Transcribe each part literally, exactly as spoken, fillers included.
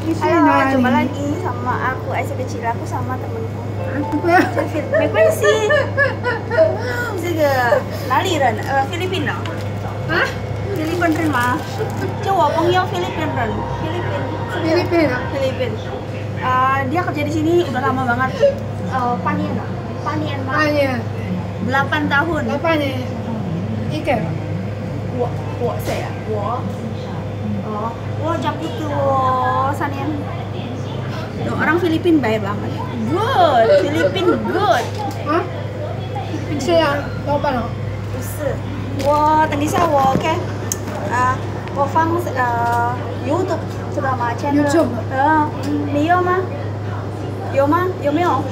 Halo, jumpa lagi sama aku Aisyah kecil, aku sama temenku.没关系，这个哪里人？呃，菲律宾的。啊？菲律宾人吗？就我朋友菲律宾人，菲律宾。菲律宾啊？菲律宾。Uh, dia kerja di sini udah lama banget. Uh, Panian, Panian. Panian. delapan tahun. delapan tahun. 一个。我我谁啊？我。Oh, oh Japu tuh Sanian. Tuh, orang Filipin baik banget. Good, Filipin good. Hah? 是啊，老板哦。不是，我等一下我 OK 啊，我放呃 YouTube 知道吗 ？channel YouTube。嗯，你有吗？有吗？有没有？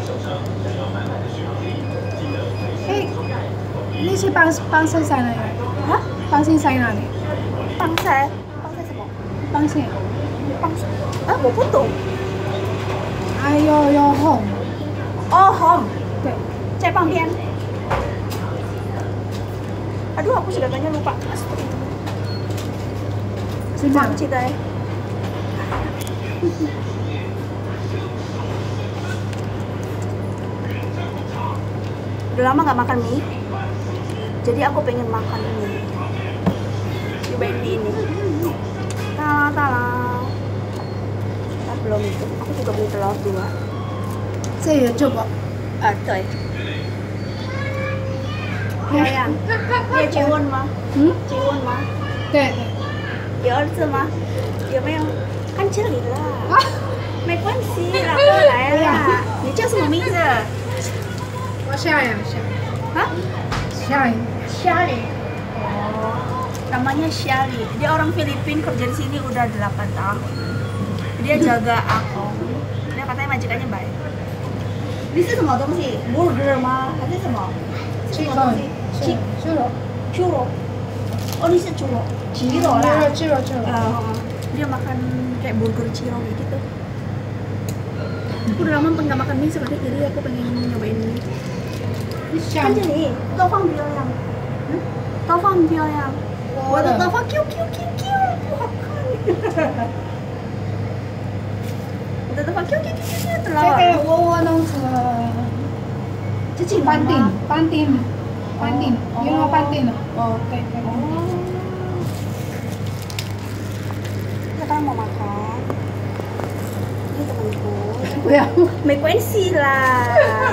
哎，你是帮帮谁在哪里？啊？帮谁在哪里？帮谁？帮谁？帮谁？啊，我不懂。哎呦呦 home。Oh home。对，在旁边。Aduh, aku segatanya lupa. Sedang cerita. Udah lama gak makan mie, jadi aku pengen makan mie. Cobain mie ini. Tala-tala. Nah, belum itu. Aku juga beli telur dua. Saya coba. Ah, tuh. 漂亮，你也结婚吗？嗯，结婚吗？对。有儿子吗？有没有？看这里了。啊，没关系，老公来了。你叫什么名字？我夏呀，夏。啊？夏。Shali. Oh, namanya Shali. Dia orang Filipin, kerja di sini udah delapan tahun. Dia jaga aku. Dia katanya majikannya baik. Ini是什么东西？burger吗？还是什么？什么东西？猪猪肉，猪肉。Oh, ini sih ciro, ciro lah. Ciro, ciro. Uh, dia makan kayak burger ciro gitu. Aku udah lama nggak makan mie sebenarnya, jadi aku pengen nyobain ini. Kan jadi, 豆腐漂亮，嗯，豆腐漂亮，我的豆腐 Q Q Q Q 不好看。我的豆腐 Q Q Q Q 的了。这个我我弄成这是班丁，班丁。班丁，因为班丁了。哦，对对。哦。Sekarang mau makan. Ini temanku. 不要，没关系啦。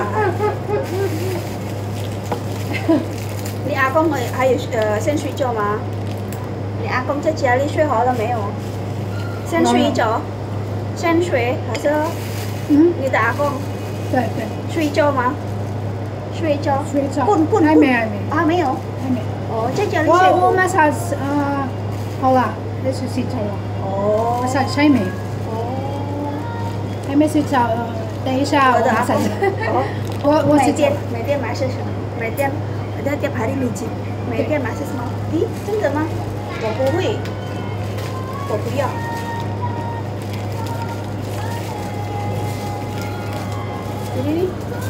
你阿公还有呃先睡觉吗？你阿公在家里睡好了没有？先睡觉，先睡还是？嗯。你的阿公？对对。睡觉吗？睡觉，睡觉，滚滚还没还没啊没有还没哦，在家里睡。我我马上呃好了，那是睡觉了。哦。马上还没。哦。还没睡觉，呃，等一下我马上。我我每天每天买些什么？每天每天tiap hari mijit。每天买些什么？咦，真的吗？我不会，我不要。Jadi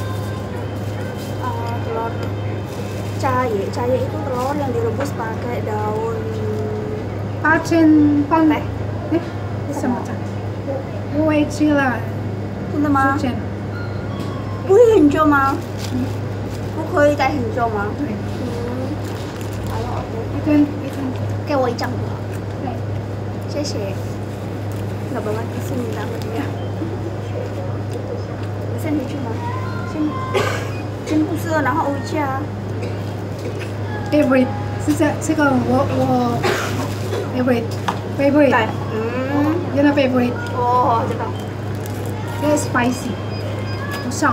telur caye, caye itu telur yang direbus pakai daun pacen pan teh. Eh, bisa macam. Kue cila. 真的吗？不会很重吗？不可以再很重吗？对。嗯。好了，一根一根，给我一张吧。对，谢谢。Nggak banget di sini banget ya. 先回去吗？先。先不是，然后回家。Favorite 是这这个我我 favorite favorite。嗯。你的 favorite。哦，知道。这个 spicy。不上。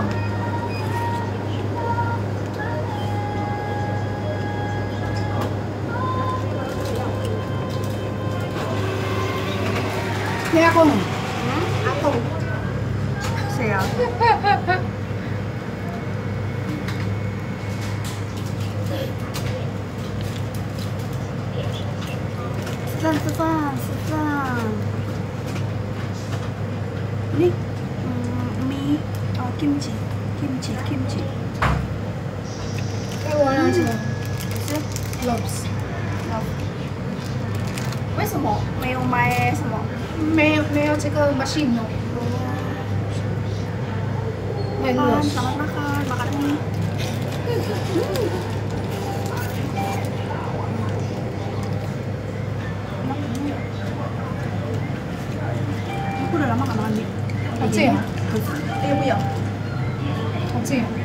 你阿公？嗯，阿公。谁啊？吃饭吃饭吃饭。Ini mm, mie uh, kimchi kimchi kimchi。给我两个。是 loaves。为什么没有买什么？没没有没有这个 machine 哦。很热 Makan, selamat makan, makan mie. Aku udah lama gak makan mie. 好这样， Eh, Bu ya. 好这样。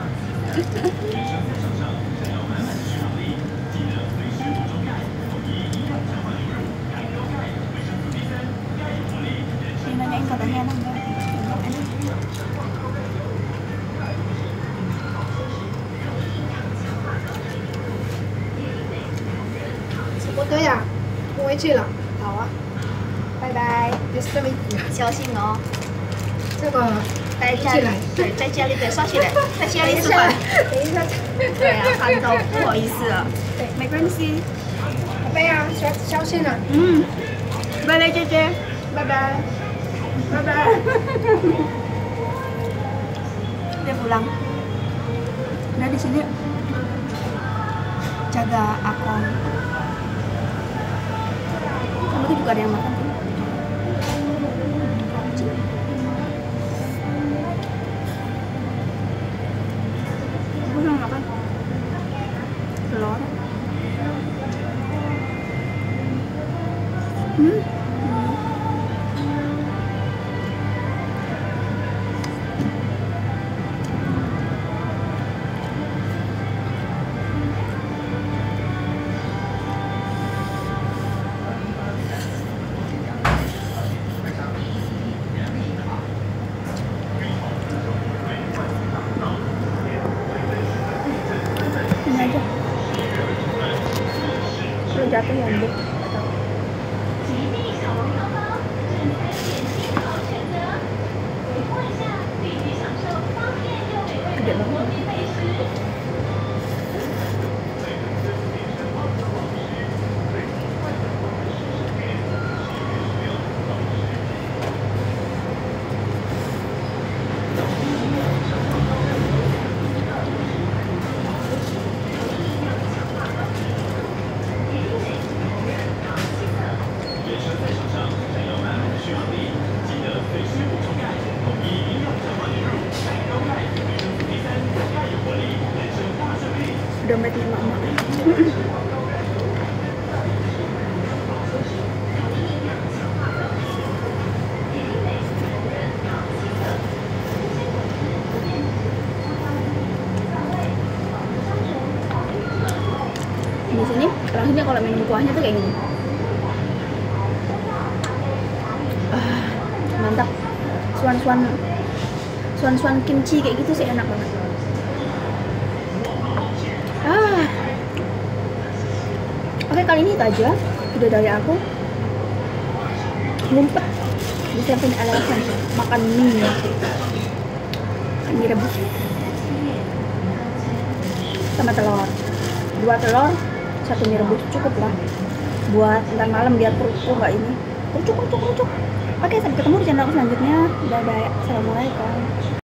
Dia nanyain katanya enak nggak? Enak, enak. 我的呀，我回去了。 好啊，拜拜， 也是这么一小心哦。 这个在家里，对，在家里对，刷起来，在家里吃饭。 等一下， 对啊，看到不好意思了。 对， 没关系。 宝贝啊，小小心了。 嗯，拜拜，姐姐，拜拜，拜拜。Dia pulang. Udah di sini jaga akong. Kamu tuh juga ada yang makan tuh. Aku sama makan telur. Hmm. Ini aja. Lu jatuh ya, Bu? Gede banget. Dompetnya mama. Di sini rasanya kalau minum kuahnya tuh kayak gini. Ah, mantap. Suan-suan suan-suan kimchi kayak gitu sih enak banget. Ah. Oke, kali ini itu aja video dari aku. Ngumpet di Seven Eleven makan mie. Mie rebus sama telur. Dua telur, satu mie rebus cukup lah buat ntar malam biar perutku nggak ini kerucuk kerucuk kerucuk. Oke, sampai ketemu di channel aku selanjutnya. Bye bye. Assalamualaikum.